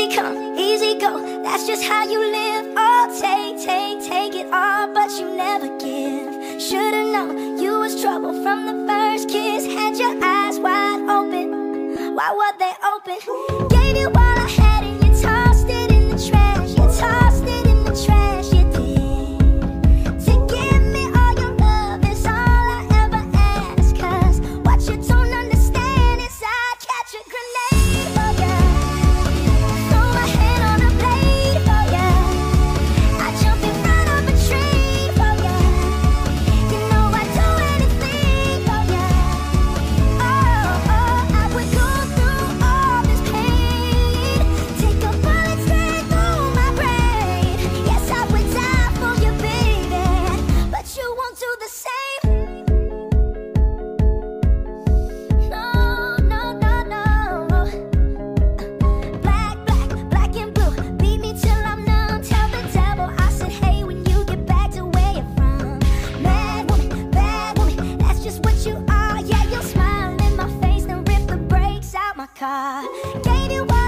Easy come, easy go, that's just how you live. Oh, take it all, but you never give. Should've known you was trouble from the first kiss. Had your eyes wide open, why were they open? Gave you all I had and you tossed it in the trash. You tossed it in the trash, you did. To give me all your love is all I ever ask. Cause what you don't understand is I'd catch a grenade for ya, throw my hand on a blade for ya, I jump in front of a train for ya. You know I'd do anything for ya. Oh, I would go through all this pain, take a bullet straight through my brain. Yes, I would die for you, baby, but you won't do the same. No, no, no, no. Black and blue, beat me till I'm numb. Tell the devil I said hey when you get back to where you're from. Mad woman, that's just what you are. Yeah, you'll smile in my face, then rip the brakes out my car. Gave you all